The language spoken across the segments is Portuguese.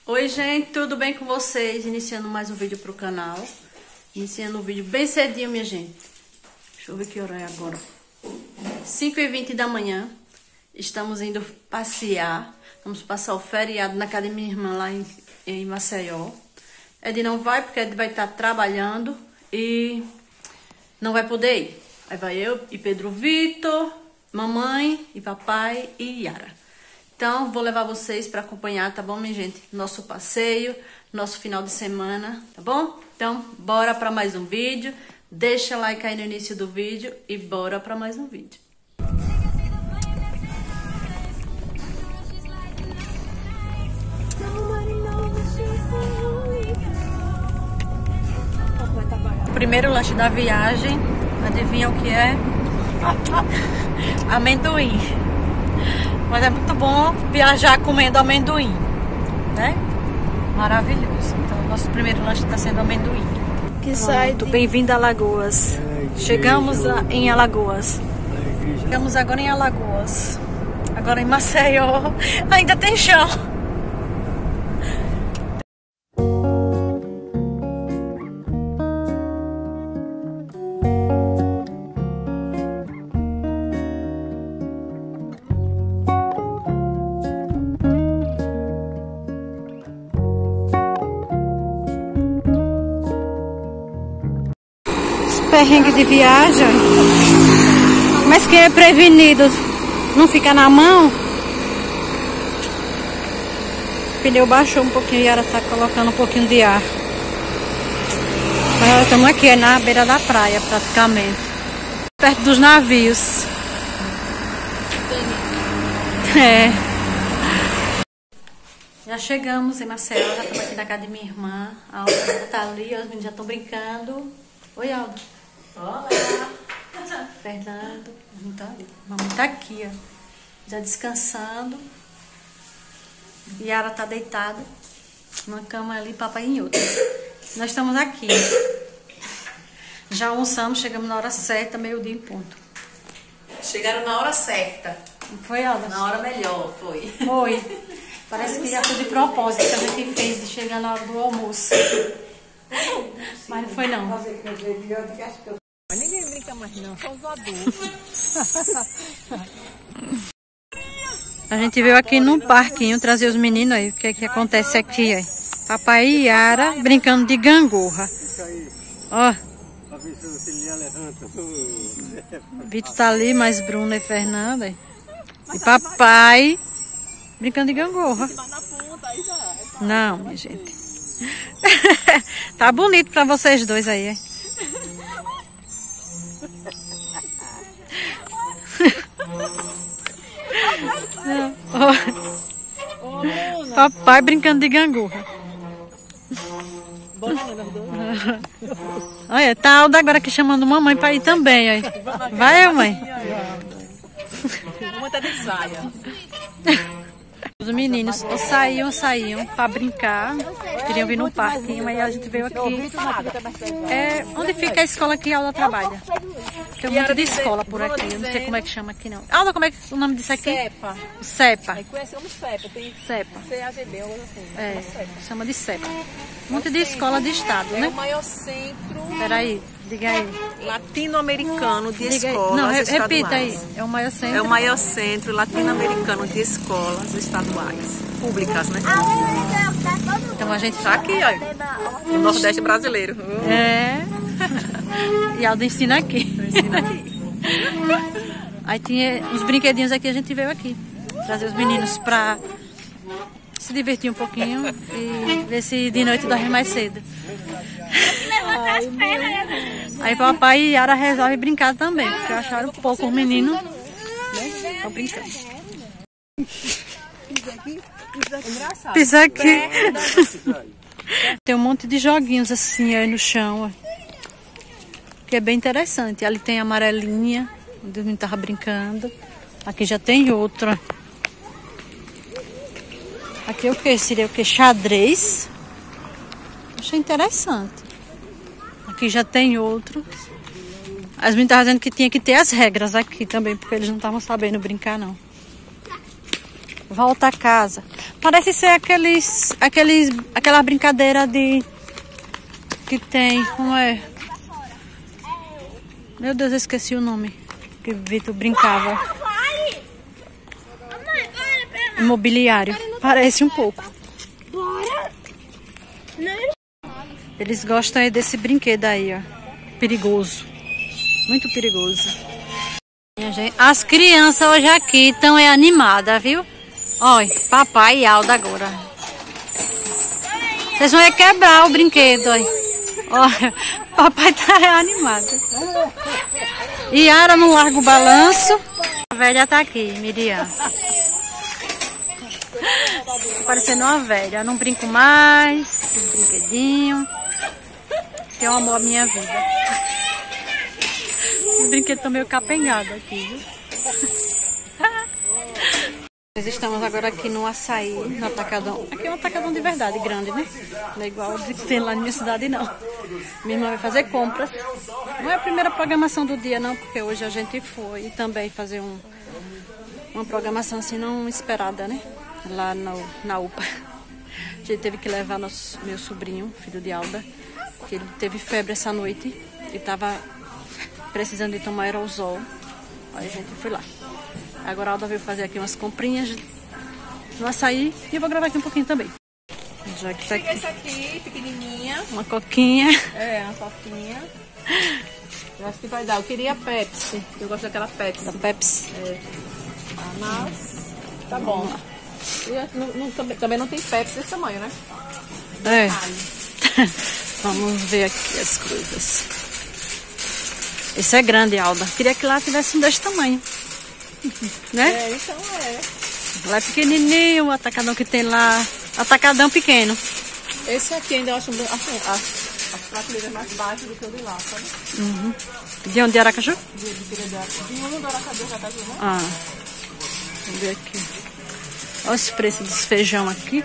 Oi gente, tudo bem com vocês? Iniciando mais um vídeo pro canal. Iniciando um vídeo bem cedinho, minha gente. Deixa eu ver que hora é agora. 5h20 da manhã. Estamos indo passear. Vamos passar o feriado na casa da minha irmã lá em Maceió. Ed não vai porque Ed vai estar trabalhando e não vai poder ir. Aí vai eu e Pedro Vitor, mamãe e papai e Yara. Então, vou levar vocês para acompanhar, tá bom, minha gente? Nosso passeio, nosso final de semana, tá bom? Então, bora para mais um vídeo. Deixa like aí no início do vídeo e bora para mais um vídeo. O primeiro lanche da viagem, adivinha o que é? Amendoim. Mas é muito bom viajar comendo amendoim, né? Maravilhoso. Então, nosso primeiro lanche está sendo amendoim. Bem-vindo a Alagoas. Chegamos em Alagoas. Chegamos agora em Alagoas. Agora em Maceió. Ainda tem chão. Perrengue de viagem, mas quem é prevenido não fica na mão. O pneu baixou um pouquinho e ela tá colocando um pouquinho de ar. Mas estamos aqui na beira da praia praticamente, perto dos navios. Já chegamos em Maceió, já estamos aqui na casa de minha irmã. A Alda tá ali, os meninos já estão brincando. Oi, Alda. Olá! Fernando, mamãe tá aqui, ó, já descansando. Yara tá deitada numa cama ali, papai em outra. Nós estamos aqui. Já almoçamos, chegamos na hora certa, meio-dia em ponto. Chegaram na hora certa. Foi, Alda? Na hora melhor, foi. Foi. Parece que já foi de propósito que a gente fez de chegar na hora do almoço. Mas não foi não. Mas ninguém brinca mais não, são os adultos. A gente veio aqui num parquinho trazer os meninos aí. O que é que acontece aqui, aí? Papai e Yara brincando de gangorra. Ó. Vitor tá ali, mais Bruno e Fernanda. Aí. E papai brincando de gangorra. Não, minha gente. Tá bonito pra vocês dois aí, hein? Papai brincando de gangorra. Olha, tá a Alda agora aqui chamando mamãe pra ir também, aí. Vai, mãe. Mamãe tá de saia. Os meninos saíam para brincar, queriam vir no parquinho, mas a gente veio aqui. É onde fica a escola que a Alda trabalha. Tem muito de escola por aqui, eu não sei como é que chama aqui não. Alda, como é que o nome disso aqui? CEPA. O CEPA. Conhecemos CEPA, tem CEPA. CAGB, ou assim. É, chama de CEPA. Muito de escola de estado, né? É o maior centro. Peraí, diga aí. Latino-americano de escolas não, estaduais. Repita aí. É o maior centro. É o maior centro latino-americano de escolas estaduais. Públicas, né? Então a gente tá aqui, ó. No Nordeste brasileiro. É. E a Alda ensina aqui. Eu ensino aqui. Aí tinha uns brinquedinhos aqui, a gente veio aqui. Trazer os meninos pra se divertir um pouquinho e ver se de noite dorme mais cedo. Aí papai e Yara resolvem brincar também, porque acharam pouco os meninos, né? Estão brincando. Pisa aqui. Tem um monte de joguinhos assim aí no chão, ó, que é bem interessante. Ali tem a amarelinha, onde o menino tava brincando. Aqui já tem outra. Aqui é o que? Seria o que? Xadrez. Achei interessante. Aqui já tem outro. As meninas estavam dizendo que tinha que ter as regras aqui também, porque eles não estavam sabendo brincar, não. Volta a casa. Parece ser aquela brincadeira de... Que tem, como é? Meu Deus, eu esqueci o nome. Que Vitor brincava. Imobiliário. Parece um pouco. Eles gostam desse brinquedo aí, ó. Perigoso. Muito perigoso. As crianças hoje aqui estão animadas, viu? Olha, papai e Alda agora. Vocês vão quebrar o brinquedo, olha. Olha, papai tá animado. Yara não larga o balanço. A velha tá aqui, Miriam. Tô parecendo uma velha. Eu não brinco mais. Esse brinquedinho. Que é o amor à minha vida. Os brinquedos estão meio capengados aqui, viu? Nós estamos agora aqui no Açaí, no Atacadão. Aqui é um Atacadão de verdade, grande, né? Não é igual o que tem lá na minha cidade, não. Minha irmã vai fazer compras. Não é a primeira programação do dia, não, porque hoje a gente foi também fazer uma programação assim não esperada, né? Lá na UPA. A gente teve que levar meu sobrinho, filho de Alda, que ele teve febre essa noite e estava precisando de tomar aerosol. Aí a gente foi lá. Agora a Alda veio fazer aqui umas comprinhas no Açaí e eu vou gravar aqui um pouquinho também. Já que tá aqui. Essa aqui, pequenininha. Uma coquinha. É, uma coquinha. Eu acho que vai dar. Eu queria Pepsi. Eu gosto daquela Pepsi. Da Pepsi. É. Mas tá bom. E também não tem Pepsi desse tamanho, né? É. Vamos ver aqui as coisas. Esse é grande, Alda. Queria que lá tivesse um desse tamanho. Né? É, então é. Lá é pequenininho, o atacadão que tem lá. Atacadão pequeno. Esse aqui ainda eu acho as prateleiras mais baixas do que o de lá, sabe? Uhum. De onde? De Aracaju? De um do Aracaju já tá aqui, né? Ah. Vamos ver aqui. Olha os preços dos feijão aqui.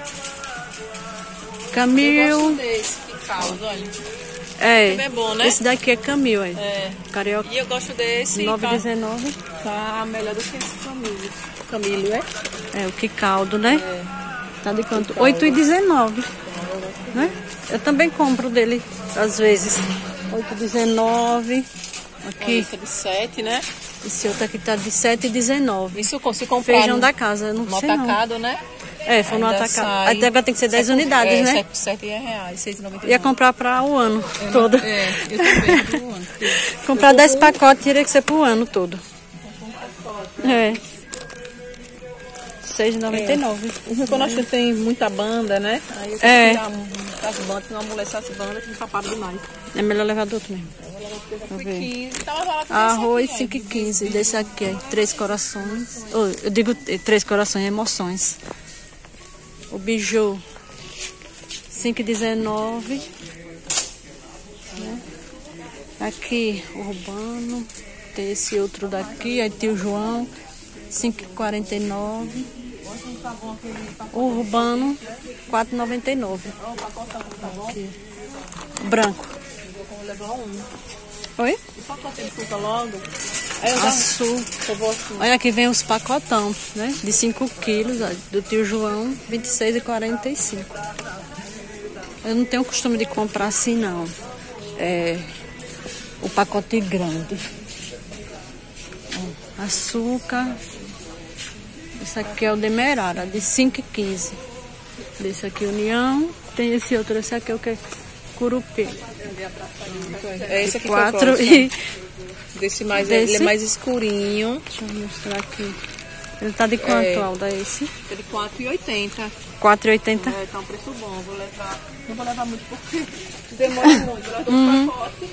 Camil. Eu gosto desse, que caldo, olha. É, é bom, né? Esse daqui é Camil, aí. É. Carioca. E eu gosto desse. 9,19. Tá melhor do que esse Camilo. Camilo, é? É, o que caldo, né? É. Tá de quanto? 8,19. Né? Eu também compro dele, às vezes. 8,19. Aqui. Esse é de 7, né? Esse outro aqui tá de 7,19. Isso se comprar Feijão da casa, eu não no sei atacado, não. né? É, foi no atacado. Até agora tem que ser 10 unidades, né? R$7, 6,99. Ia comprar para o ano todo. É, eu também pro ano. Comprar 10 pacotes teria que ser pro ano todo. É. 6,99. Quando a gente tem muita banda, né? Aí eu tenho que tirar as bandas, não amolecer as bandas, que empapado demais. É melhor levar do outro mesmo. Arroz 5,15. Desse aqui, é 3 corações. Oh, eu digo 3 corações, emoções. O biju 5,19. Né? Aqui, o urbano. Tem esse outro daqui. Aí tem o João 5,49. O urbano 4,99. Aqui. Branco. Oi? Açúcar. Olha, aqui vem os pacotão, né? De 5 quilos, ó, do tio João, 26,45. Eu não tenho costume de comprar assim, não. É o pacote grande. Ó, açúcar. Esse aqui é o Demerara, de 5,15. Desse aqui, União. Tem esse outro, esse aqui é o que? Curupê. É esse aqui 4 que eu gosto. Desse mais, ele é mais escurinho. Deixa eu mostrar aqui. Ele tá de quanto, Alda, esse? É de 4,80. 4,80? É, tá um preço bom. Vou levar. Não vou levar muito porque demora muito. Vou levar 2 pacotes.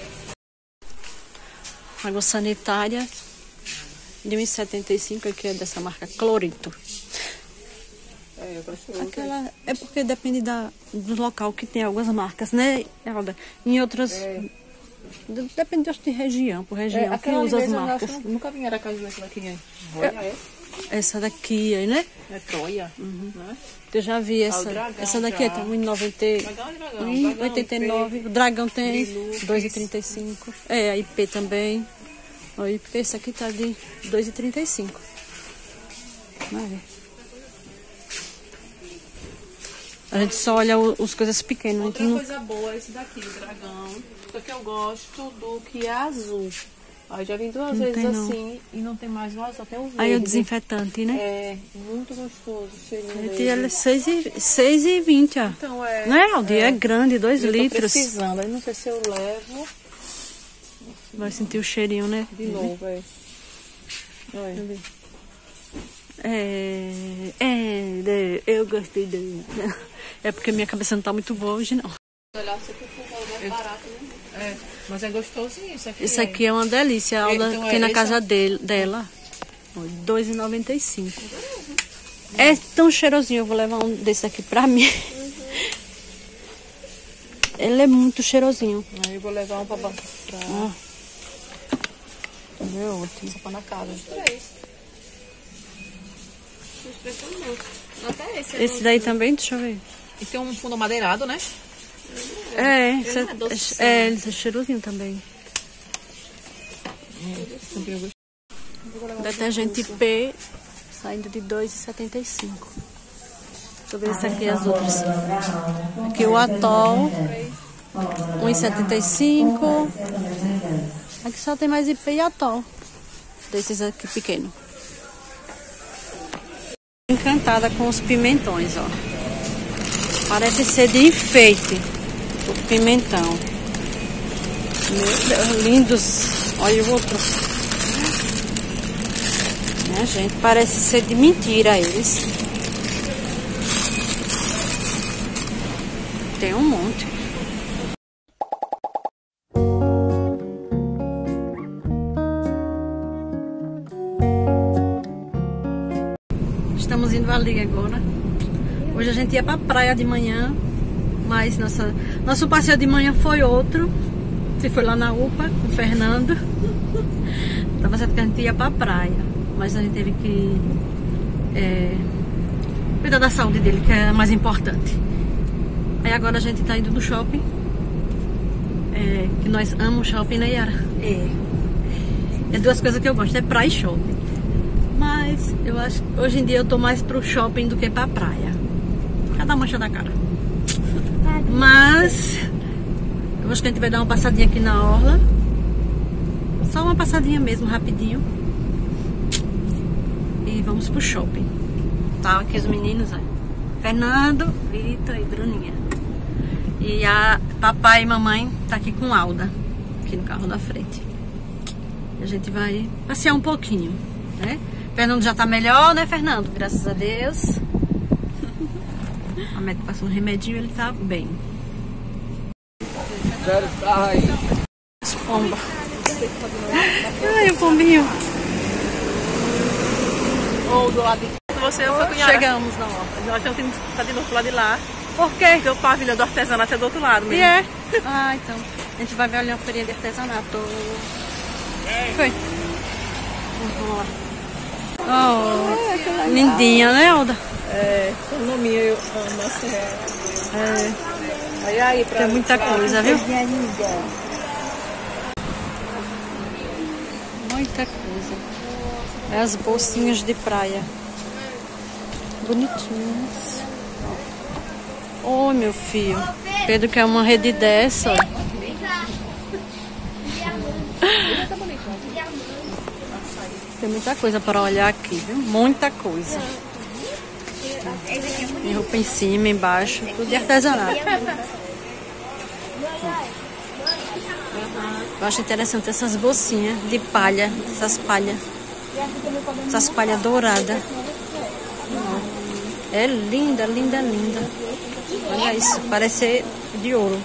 Água sanitária de 1,75, aqui é dessa marca Clorito. É, Aquela, é porque depende do local que tem algumas marcas, né, Alda? Em outras... Depende de região, por região, que usa as marcas. Nunca vi Aracaju essa daqui, né? Essa daqui aí, né? É Troia. Né? Eu já vi essa. Essa daqui é 1,89. O dragão tem 2,35. É, a IP também. O IP, esse aqui tá de 2,35. Vai ver. A gente só olha os coisas pequenas. Outra coisa boa é esse daqui, o dragão. Só que eu gosto do que é azul. Aí já vim duas vezes assim e não tem mais o azul, tem o verde. Aí é o desinfetante, né? É, muito gostoso o cheirinho dele. Ele é 6,20, ó. Então é... Não é, Aldi? É grande, 2 eu litros. tô precisando, aí não sei se eu levo. Vai sentir o cheirinho, né? De novo, é. Olha. Eu gostei dele. É porque minha cabeça não tá muito boa hoje, não. Olhar se for mais barato, né? É, mas é gostosinho isso aqui. Isso aqui é uma delícia. A Alda então tem na casa dela. R$ 2,95. É tão cheirosinho. Eu vou levar um desse aqui pra mim. Ele é muito cheirosinho. Aí eu vou levar um pra... É ótimo. Só pra na casa. Os três são bons. Até esse. Esse daí também, deixa eu ver. E tem um fundo amadeirado, né? Ele é cheirosinho também. Detergente P saindo de R$ 2,75. Deixa eu ver se aqui as outras. Aqui o Atol, R$ 1,75. Aqui só tem mais IP e Atol. Desses aqui pequeno. Encantada com os pimentões, ó. Parece ser de enfeite o pimentão. Meu Deus, lindos. Olha o outro. Minha gente, parece ser de mentira eles. Tem um monte. Estamos indo ali agora. Hoje a gente ia pra praia de manhã, mas nosso passeio de manhã foi outro. Você foi lá na UPA com o Fernando. Tava certo que a gente ia pra praia, mas a gente teve que cuidar da saúde dele, que é mais importante. Aí agora a gente tá indo no shopping. Que nós amamos shopping, né, Yara? É duas coisas que eu gosto, é praia e shopping. Mas eu acho que hoje em dia eu tô mais pro shopping do que pra praia. Cada mancha da cara. Mas eu acho que a gente vai dar uma passadinha aqui na orla. Só uma passadinha mesmo, rapidinho. E vamos pro shopping. Tá aqui os meninos, ó. Fernando, Vitor e Bruninha. E a papai e mamãe tá aqui com Alda, aqui no carro da frente. E a gente vai passear um pouquinho, né? Fernando já tá melhor, né, Fernando? Graças a Deus. A médica passou um remedinho, ele tá bem. Pomba. Ai, o pombinho. Ou do lado de você, eu fui cunhada. Chegamos na hora. Nós temos que estar de novo pro lado de lá. Por quê? Porque o pavilhão do artesanato é do outro lado mesmo. E é? Ah, então. A gente vai ver ali uma feirinha de artesanato. Foi. Vamos lá. Oh, lindinha, né, Alda? O nome eu amo assim. Olha aí, Tem muita coisa, viu? Muita coisa. É as bolsinhas de praia. Bonitinhas. Oh, meu filho. Pedro quer uma rede dessa. Tem muita coisa para olhar aqui, viu? Muita coisa. Tem roupa em cima, embaixo, tudo de artesanato. Eu acho interessante essas bolsinhas de palha, essas palhas douradas. É linda, linda, linda. Olha isso, parece ser de ouro.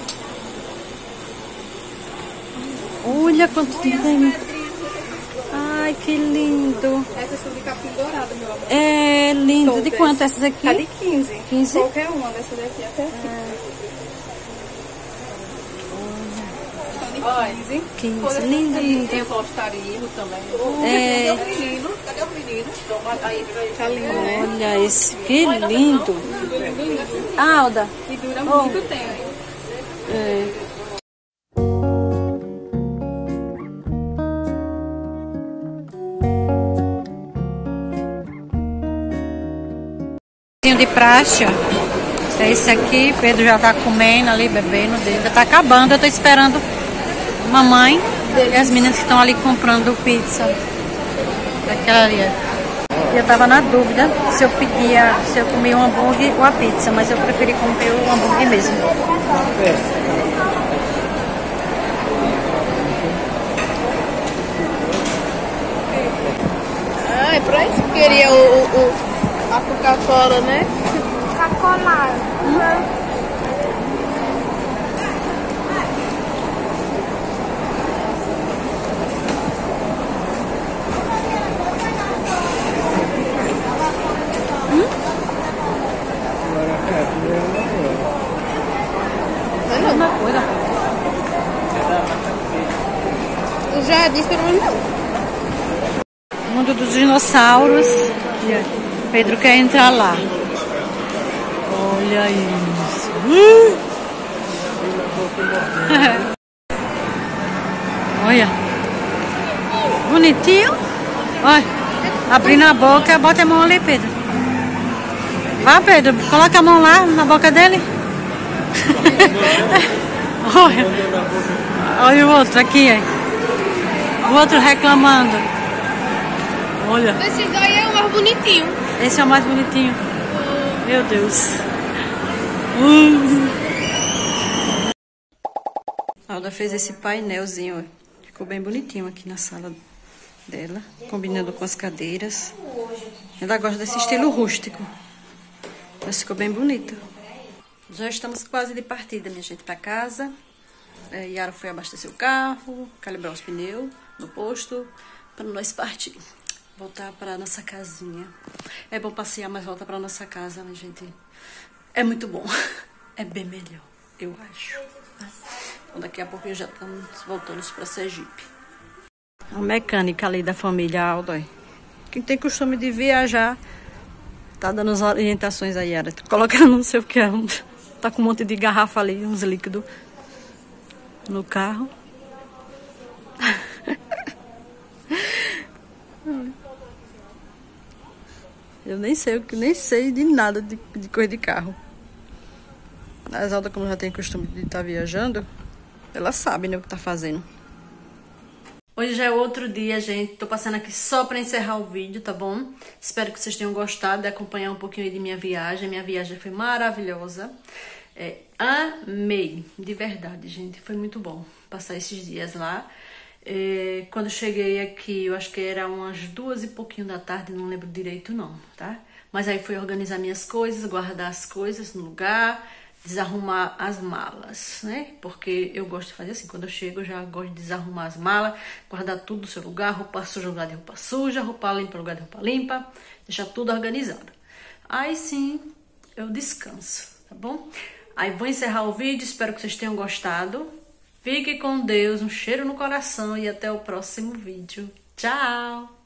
Olha quanto tem. Ai, que lindo. Essas são de capim dourado, meu amor. É lindo. Todas. De quanto essas aqui? Tá de 15. 15? Qualquer uma dessa daqui até aqui. Olha. 15. Linda, linda. Tem o postarino também. É. Cadê o menino? Aí, tá lindo. Olha esse, que lindo. Alda. E dura muito tempo. É. De praxe, ó. É esse aqui, Pedro já tá comendo ali, bebendo dele. Já tá acabando, eu tô esperando mamãe e as meninas que estão ali comprando pizza. Daquela ali. Eu tava na dúvida se eu comia um hambúrguer ou a pizza, mas eu preferi comer o hambúrguer mesmo. Ah, é pra isso que queria a Coca-Cola, né? Coca-Cola. Mesma coisa. Eu já disse pelo menos não. Mundo dos dinossauros. Pedro quer entrar lá. Olha isso. Olha. Bonitinho. Olha. Abrindo a boca. Bota a mão ali, Pedro. Vai, Pedro. Coloca a mão lá na boca dele. Olha. Olha o outro aqui, hein? O outro reclamando. Olha. Esse daí é o mais bonitinho. Esse é o mais bonitinho. Meu Deus. A Alda fez esse painelzinho, ó. Ficou bem bonitinho aqui na sala dela, combinando com as cadeiras. Ela gosta desse estilo rústico. Mas ficou bem bonito. Já estamos quase de partida, minha gente, para casa. Yara foi abastecer o carro, calibrar os pneus no posto, para nós partir. Voltar para nossa casinha. É bom passear, mas volta para nossa casa, minha gente. É muito bom. É bem melhor, eu acho. Então, daqui a pouco já estamos voltando para Sergipe. A mecânica ali da família Aldo. Quem tem costume de viajar, tá dando as orientações aí, Yara. Colocando não sei o que é. Tá com um monte de garrafa ali, uns líquidos no carro. Eu nem sei de nada de coisa de carro. As Alda, como já tem costume de estar viajando, ela sabe, né, o que tá fazendo. Hoje já é outro dia, gente. Tô passando aqui só pra encerrar o vídeo, tá bom? Espero que vocês tenham gostado de acompanhar um pouquinho aí de minha viagem. Minha viagem foi maravilhosa. Amei, de verdade, gente. Foi muito bom passar esses dias lá. Quando eu cheguei aqui, eu acho que era umas 2 e pouquinho da tarde, não lembro direito não, tá? Mas aí fui organizar minhas coisas, guardar as coisas no lugar, desarrumar as malas, né? Porque eu gosto de fazer assim, quando eu chego eu já gosto de desarrumar as malas, guardar tudo no seu lugar, roupa suja no lugar de roupa suja, roupa limpa no lugar de roupa limpa, deixar tudo organizado. Aí sim, eu descanso, tá bom? Aí vou encerrar o vídeo, espero que vocês tenham gostado. Fique com Deus, um cheiro no coração e até o próximo vídeo. Tchau!